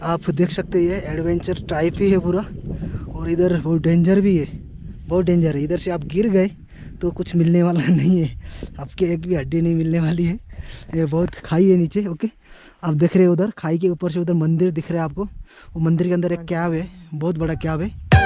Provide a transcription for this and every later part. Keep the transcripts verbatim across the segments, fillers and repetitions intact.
आप देख सकते हैं ये एडवेंचर टाइप ही है पूरा। और इधर बहुत डेंजर भी है, बहुत डेंजर है। इधर से आप गिर गए तो कुछ मिलने वाला नहीं है, आपके एक भी हड्डी नहीं मिलने वाली है। ये बहुत खाई है नीचे। ओके, आप देख रहे हो उधर खाई के ऊपर से उधर मंदिर दिख रहा है आपको। वो मंदिर के अंदर एक कैव है, बहुत बड़ा कैव है।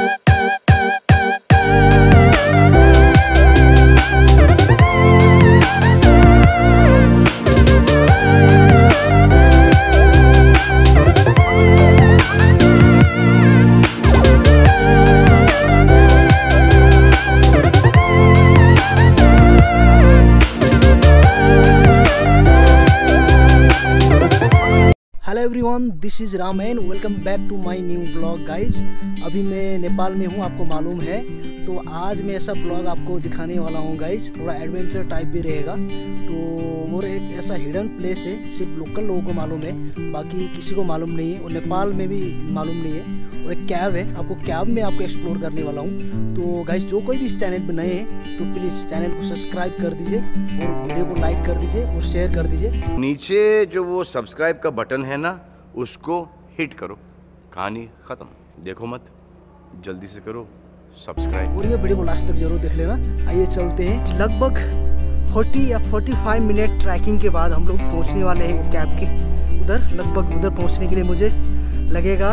Hello everyone, this is Ramen. Welcome back to my new blog guys. अभी मैं नेपाल में हूँ, आपको मालूम है। तो आज मैं ऐसा ब्लॉग आपको दिखाने वाला हूँ गाइज, थोड़ा एडवेंचर टाइप भी रहेगा। तो वो एक ऐसा हिडन प्लेस है, सिर्फ लोकल लोगों को मालूम है, बाकी किसी को मालूम नहीं है। और नेपाल में भी मालूम नहीं है। और एक कैब है, आपको कैब में आपको एक्सप्लोर करने वाला हूँ। तो गाइज जो कोई भी इस चैनल पर नए हैं तो प्लीज़ चैनल को सब्सक्राइब कर दीजिए और वीडियो को लाइक कर दीजिए और शेयर कर दीजिए। नीचे जो वो सब्सक्राइब का बटन है ना, उसको हिट करो। कहानी खत्म। देखो मत, जल्दी से करो सब्सक्राइब। और ये वीडियो को लास्ट तक जरूर देख लेना। आइए चलते हैं। लगभग चालीस या पैंतालीस मिनट ट्रैकिंग के बाद हम लोग पहुंचने वाले हैं कैब के उधर। लगभग उधर पहुंचने के लिए मुझे लगेगा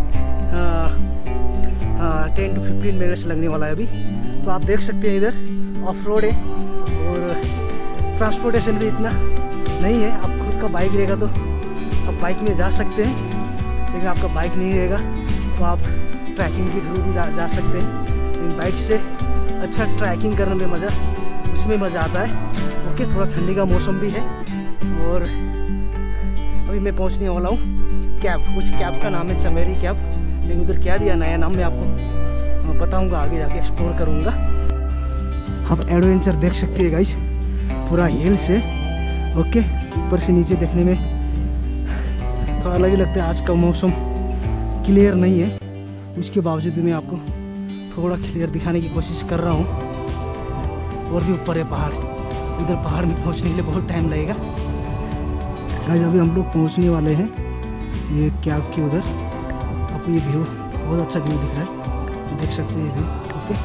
टेन टू फिफ्टीन मिनट्स लगने वाला है अभी। तो आप देख सकते हैं इधर ऑफ रोड है और ट्रांसपोर्टेशन भी इतना नहीं है। आप खुद का बाइक रहेगा तो आप बाइक में जा सकते हैं, लेकिन आपका बाइक नहीं रहेगा तो आप ट्रैकिंग के थ्रू भी जा सकते हैं। लेकिन बाइक से अच्छा ट्रैकिंग करने में मज़ा, उसमें मज़ा आता है। ओके, थोड़ा ठंडी का मौसम भी है। और अभी मैं पहुंचने वाला हूँ कैब। उस कैब का नाम है चमेरी कैब, लेकिन उधर क्या दिया नया नाम मैं आपको बताऊँगा, आगे जाके एक्सप्लोर करूँगा। आप एडवेंचर देख सकते हैं गाइस, पूरा हिल्स है। ओके, ऊपर से नीचे देखने में थोड़ा अलग ही लगता है। आज का मौसम क्लियर नहीं है, उसके बावजूद भी मैं आपको थोड़ा क्लियर दिखाने की कोशिश कर रहा हूँ। और भी ऊपर है पहाड़, उधर पहाड़ में पहुँचने के लिए बहुत टाइम लगेगा। आज अभी हम लोग पहुँचने वाले हैं ये कैब के उधर। आपको ये व्यू, बहुत अच्छा व्यू दिख रहा है, देख सकते हैं व्यू। ओके,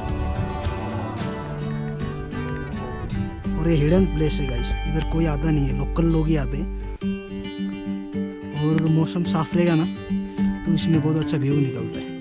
और ये हिडन प्लेस है गाइस, इधर कोई आता नहीं है, लोकल लोग ही आते हैं। और मौसम साफ रहेगा ना तो इसमें बहुत अच्छा व्यू निकलता है।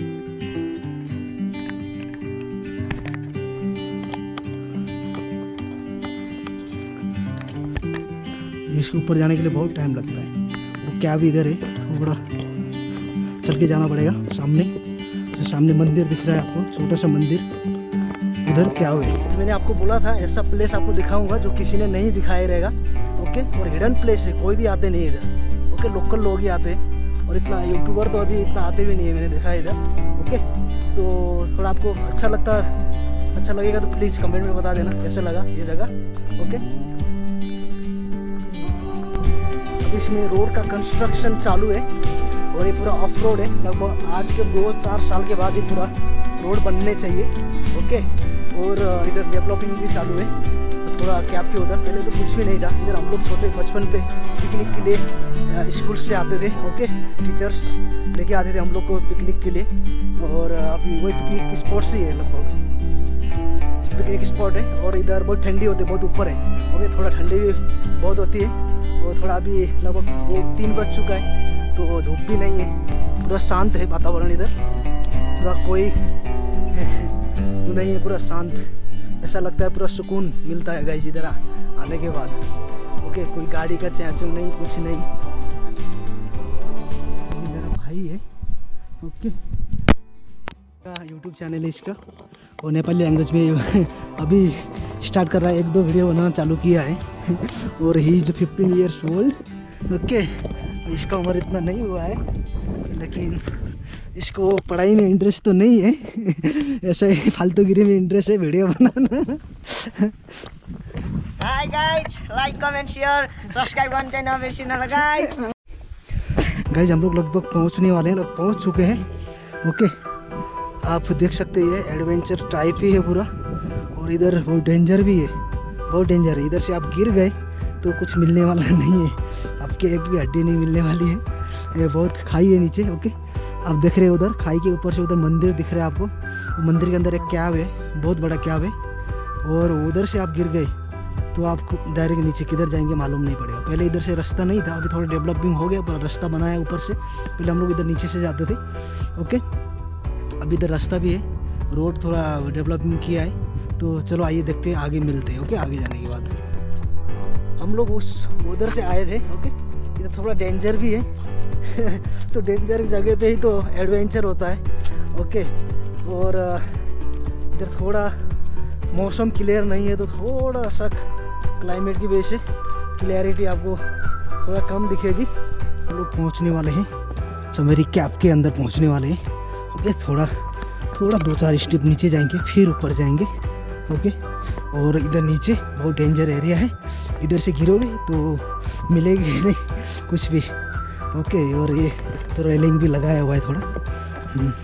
इसके ऊपर जाने के लिए बहुत टाइम लगता है। वो कैब इधर है, थोड़ा चल के जाना पड़ेगा। सामने तो सामने मंदिर दिख रहा है आपको, छोटा सा मंदिर, उधर क्या हुआ है। मैंने आपको बोला था ऐसा प्लेस आपको दिखाऊंगा जो किसी ने नहीं दिखाया रहेगा। ओके, और हिडन प्लेस है, कोई भी आते नहीं इधर। ओके, लोकल लोग ही आते हैं और इतना यूट्यूबर तो अभी इतना आते भी नहीं है, मैंने देखा है इधर। ओके, तो थोड़ा आपको अच्छा लगता अच्छा लगेगा तो प्लीज़ कमेंट में बता देना कैसा लगा ये जगह। ओके, अब इसमें रोड का कंस्ट्रक्शन चालू है और ये पूरा ऑफ रोड है। लगभग आज के दो चार साल के बाद ये पूरा रोड बनने चाहिए। ओके, और इधर डेवलपिंग भी चालू है। तो थोड़ा कैब के उधर पहले तो कुछ भी नहीं था। इधर हम लोग छोटे बचपन पे पिकनिक के लिए स्कूल से आते थे। ओके, टीचर्स लेके आते थे हम लोग को पिकनिक के लिए। और अभी वही पिकनिक की स्पॉट से ही है, लगभग पिकनिक स्पॉट है। और इधर बहुत ठंडी होती है, बहुत ऊपर है। ओके, थोड़ा ठंडी भी बहुत होती है। और थोड़ा अभी लगभग दो तीन बज चुका है तो धूप भी नहीं है, पूरा शांत है वातावरण इधर, पूरा कोई तो नहीं है, पूरा शांत। ऐसा लगता है पूरा सुकून मिलता है गाइस इधर आने के बाद। ओके, कोई गाड़ी का चैंचू नहीं, कुछ नहीं। ये मेरा भाई है। ओके, यूट्यूब चैनल है इसका और नेपाली लैंग्वेज में अभी स्टार्ट कर रहा है, एक दो वीडियो बनाना चालू किया है। और he is fifteen years old. Okay, इसका उम्र इतना नहीं हुआ है, लेकिन इसको पढ़ाई में इंटरेस्ट तो नहीं है, ऐसे ही फालतूगिरी में इंटरेस्ट है, वीडियो बनाना। Hi guys, like comment share subscribe करना चैनल मेरे चैनल गाइस। गाइस हम लोग लगभग पहुंचने वाले हैं, लोग पहुंच चुके हैं। ओके, आप देख सकते हैं एडवेंचर टाइप ही है पूरा। और इधर बहुत डेंजर भी है, बहुत डेंजर है। इधर से आप गिर गए तो कुछ मिलने वाला नहीं है, आपके एक भी हड्डी नहीं मिलने वाली है। ये बहुत खाई है नीचे। ओके, आप देख रहे हो उधर खाई के ऊपर से उधर मंदिर दिख रहा है आपको। वो मंदिर के अंदर एक कैब है, बहुत बड़ा कैब है, और उधर से आप गिर गए तो आपको डायरेक्ट नीचे किधर जाएंगे मालूम नहीं पड़ेगा। पहले इधर से रास्ता नहीं था, अभी थोड़ा डेवलपिंग हो गया, पर रास्ता बना है ऊपर से। पहले हम लोग इधर नीचे से जाते थे। ओके, अभी इधर रास्ता भी है, रोड थोड़ा डेवलपिंग किया है। तो चलो आइए देखते हैं, आगे मिलते हैं। ओके, आगे जाने के बाद हम लोग उस उधर से आए थे। ओके, इधर थोड़ा डेंजर भी है तो डेंजर जगह पे ही तो एडवेंचर होता है। ओके, और इधर थोड़ा मौसम क्लियर नहीं है, तो थोड़ा सा क्लाइमेट की वजह से क्लियरिटी आपको थोड़ा कम दिखेगी। हम लोग पहुंचने वाले हैं चमेरी कैप के अंदर पहुंचने वाले हैं। ओके, थोड़ा थोड़ा दो चार स्टेप नीचे जाएंगे, फिर ऊपर जाएंगे। ओके, और इधर नीचे बहुत डेंजर एरिया है, इधर से गिरोगे तो मिलेगी नहीं कुछ भी। ओके, और ये तो रेलिंग भी लगाया हुआ है थोड़ा।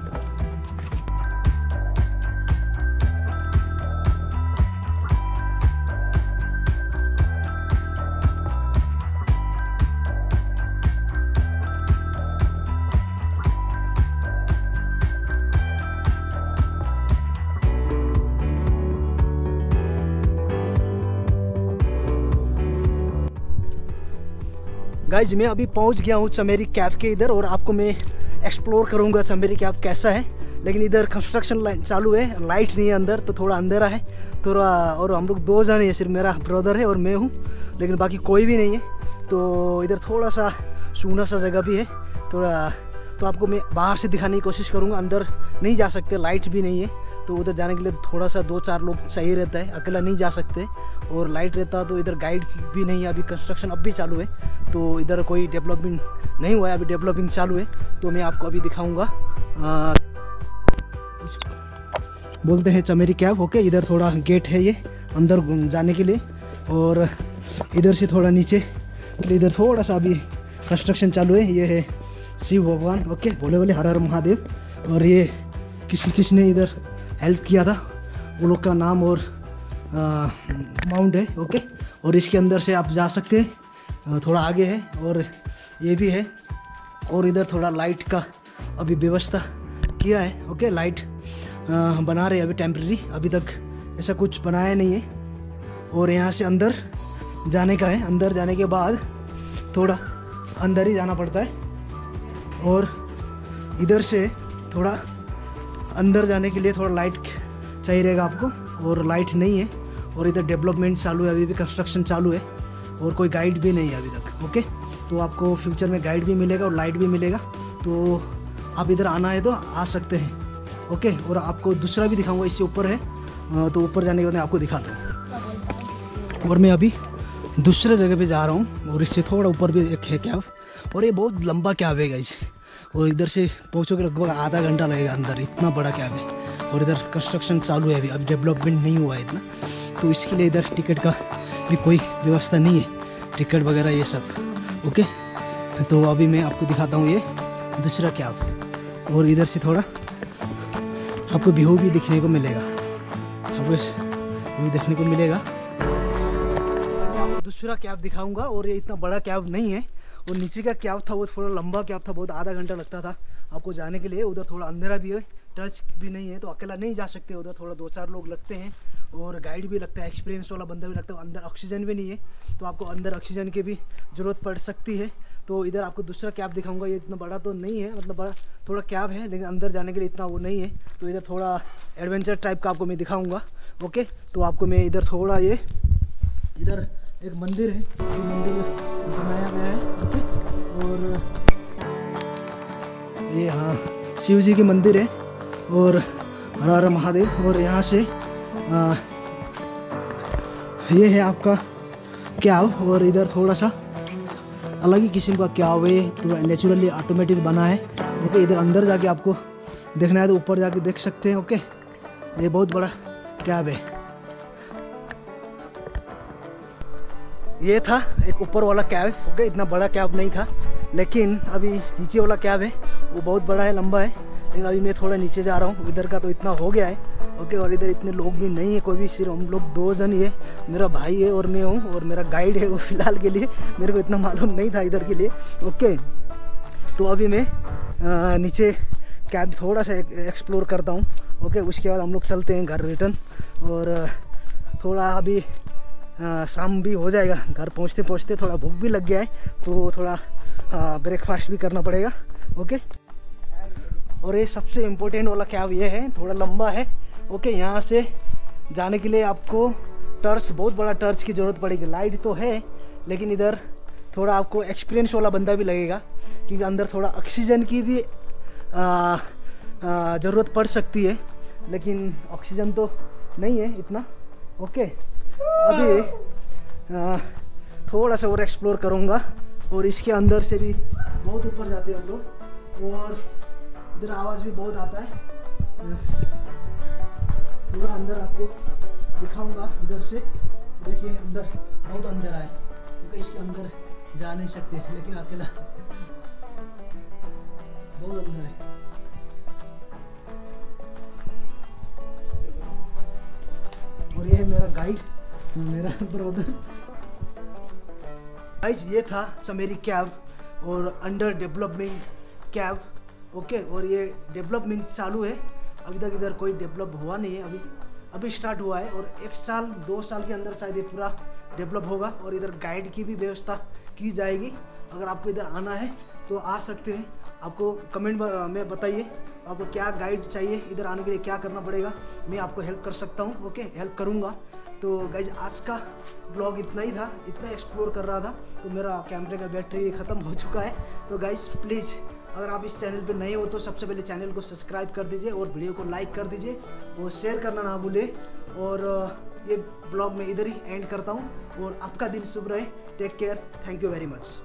गाइज, मैं अभी पहुंच गया हूँ चमेरी कैफ के इधर, और आपको मैं एक्सप्लोर करूँगा चमेरी कैफ कैसा है। लेकिन इधर कंस्ट्रक्शन लाइन चालू है, लाइट नहीं है अंदर, तो थोड़ा अंधेरा है थोड़ा। और हम लोग दो जने हैं, सिर्फ मेरा ब्रदर है और मैं हूँ, लेकिन बाकी कोई भी नहीं है। तो इधर थोड़ा सा सूना सा जगह भी है थोड़ा, तो आपको मैं बाहर से दिखाने की कोशिश करूँगा। अंदर नहीं जा सकते, लाइट भी नहीं है, तो उधर जाने के लिए थोड़ा सा दो चार लोग चाहिए रहता है, अकेला नहीं जा सकते। और लाइट रहता तो इधर गाइड भी नहीं है, अभी कंस्ट्रक्शन अब भी चालू है, तो इधर कोई डेवलपमेंट नहीं हुआ है, अभी डेवलपिंग चालू है। तो मैं आपको अभी दिखाऊंगा। बोलते हैं चमेरी कैफ। ओके, इधर थोड़ा गेट है ये अंदर जाने के लिए, और इधर से थोड़ा नीचे, इधर थोड़ा सा अभी कंस्ट्रक्शन चालू है। ये है शिव भगवान। ओके, बोले बोले हर हर महादेव। और ये किसी किसने इधर हेल्प किया था, वो लोग का नाम और माउंट है। ओके, और इसके अंदर से आप जा सकते हैं, थोड़ा आगे है, और ये भी है। और इधर थोड़ा लाइट का अभी व्यवस्था किया है। ओके, लाइट आ, बना रहे हैं अभी टेम्प्रेरी, अभी तक ऐसा कुछ बनाया नहीं है। और यहाँ से अंदर जाने का है, अंदर जाने के बाद थोड़ा अंदर ही जाना पड़ता है। और इधर से थोड़ा अंदर जाने के लिए थोड़ा लाइट चाहिए रहेगा आपको, और लाइट नहीं है। और इधर डेवलपमेंट चालू है, अभी भी कंस्ट्रक्शन चालू है, और कोई गाइड भी नहीं है अभी तक। ओके, तो आपको फ्यूचर में गाइड भी मिलेगा और लाइट भी मिलेगा, तो आप इधर आना है तो आ सकते हैं। ओके, और आपको दूसरा भी दिखाऊंगा, इससे ऊपर है, तो ऊपर जाने के बाद आपको दिखाता हूँ। और मैं अभी दूसरे जगह पे जा रहा हूँ, और इससे थोड़ा ऊपर भी एक है कैब, और ये बहुत लंबा कैब है गाइस। और इधर से पहुँचोगे लगभग आधा घंटा लगेगा अंदर, इतना बड़ा कैब है। और इधर कंस्ट्रक्शन चालू है, अभी अभी डेवलपमेंट नहीं हुआ है इतना, तो इसके लिए इधर टिकट का भी कोई व्यवस्था नहीं है, टिकट वगैरह ये सब। ओके, तो अभी मैं आपको दिखाता हूँ ये दूसरा कैब, और इधर से थोड़ा आपको व्यू भी दिखने को मिलेगा, आपको व्यू देखने को मिलेगा। दूसरा कैब दिखाऊंगा, और ये इतना बड़ा कैब नहीं है। और नीचे का कैब था वो थोड़ा लंबा कैब था, बहुत आधा घंटा लगता था आपको जाने के लिए। उधर थोड़ा अंधेरा भी है, टच भी नहीं है, तो अकेला नहीं जा सकते। उधर थोड़ा दो चार लोग लगते हैं, और गाइड भी लगता है, एक्सपीरियंस वाला बंदा भी लगता है। अंदर ऑक्सीजन भी नहीं है, तो आपको अंदर ऑक्सीजन की भी ज़रूरत पड़ सकती है। तो इधर आपको दूसरा कैब दिखाऊंगा, ये इतना बड़ा तो नहीं है, मतलब बड़ा थोड़ा कैब है, लेकिन अंदर जाने के लिए इतना वो नहीं है। तो इधर थोड़ा एडवेंचर टाइप का आपको मैं दिखाऊँगा। ओके, तो आपको मैं इधर थोड़ा, ये इधर एक मंदिर है, ये मंदिर बनाया गया है। ओके, और ये हाँ शिव जी की मंदिर है, और हर हर महादेव। और यहाँ से आ, ये है आपका कैब, और इधर थोड़ा सा अलग ही किस्म का कैब है, तो नेचुरली ऑटोमेटिक बना है। ओके, इधर अंदर जाके आपको देखना है तो ऊपर जाके देख सकते हैं। ओके, ये बहुत बड़ा कैब है। ये था एक ऊपर वाला कैब। ओके, इतना बड़ा कैब नहीं था, लेकिन अभी नीचे वाला कैब है वो बहुत बड़ा है, लंबा है। लेकिन अभी मैं थोड़ा नीचे जा रहा हूँ, इधर का तो इतना हो गया है। ओके, और इधर इतने लोग भी नहीं है, कोई भी, सिर्फ हम लोग दो जन ही है, मेरा भाई है और मैं हूँ, और मेरा गाइड है वो फिलहाल के लिए, मेरे को इतना मालूम नहीं था इधर के लिए। ओके, तो अभी मैं आ, नीचे कैब थोड़ा सा एक्सप्लोर करता हूँ। ओके, उसके बाद हम लोग चलते हैं घर रिटर्न। और थोड़ा अभी आ, शाम भी हो जाएगा, घर पहुँचते पहुँचते थोड़ा भूख भी लग गया है, तो थोड़ा ब्रेकफास्ट भी करना पड़ेगा। ओके, और ये सबसे इम्पोर्टेंट वाला कैब ये है, थोड़ा लंबा है। ओके, यहाँ से जाने के लिए आपको टर्च, बहुत बड़ा टर्च की ज़रूरत पड़ेगी। लाइट तो है लेकिन इधर थोड़ा आपको एक्सपीरियंस वाला बंदा भी लगेगा, क्योंकि अंदर थोड़ा ऑक्सीजन की भी ज़रूरत पड़ सकती है, लेकिन ऑक्सीजन तो नहीं है इतना। ओके, अभी आ, थोड़ा सा और एक्सप्लोर करूँगा। और इसके अंदर से भी बहुत ऊपर जाते हैं हम लोग, और इधर आवाज़ भी बहुत आता है। थोड़ा अंदर आपको दिखाऊंगा इधर से। देखिए अंदर बहुत अंधेरा है, क्योंकि इसके अंदर जा नहीं सकते, लेकिन अकेला बहुत अंदर है। और ये है मेरा गाइड, मेरा ब्रदर। गाइस, ये था चमेरी कैब और अंडर डेवलपमेंट कैब। ओके, और ये डेवलपमेंट चालू है, अभी तक इधर कोई डेवलप हुआ नहीं है, अभी अभी स्टार्ट हुआ है। और एक साल दो साल के अंदर शायद ये पूरा डेवलप होगा। और इधर गाइड की भी व्यवस्था की जाएगी। अगर आपको इधर आना है तो आ सकते हैं। आपको कमेंट में बताइए आपको क्या गाइड चाहिए, इधर आने के लिए क्या करना पड़ेगा, मैं आपको हेल्प कर सकता हूँ। ओके, हेल्प करूँगा। तो गाइज, आज का ब्लॉग इतना ही था, इतना एक्सप्लोर कर रहा था। तो मेरा कैमरे का बैटरी ख़त्म हो चुका है। तो गाइज प्लीज़, अगर आप इस चैनल पे नए हो तो सबसे पहले चैनल को सब्सक्राइब कर दीजिए और वीडियो को लाइक कर दीजिए और शेयर करना ना भूलें। और ये ब्लॉग मैं इधर ही एंड करता हूँ। और आपका दिन शुभ रहे। Take care. Thank you very much.